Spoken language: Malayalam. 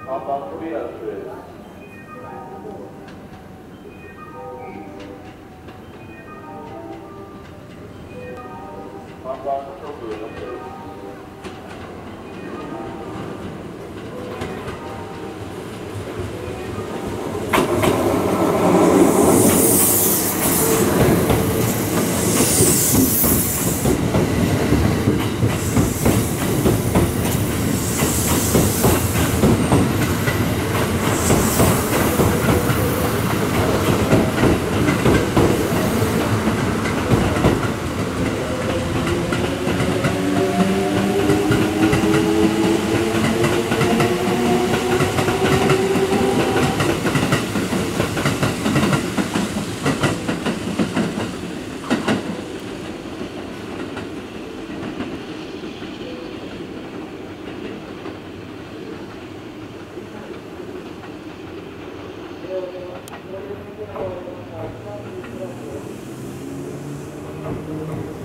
看板クリアです。看板直のせい。 Thank you.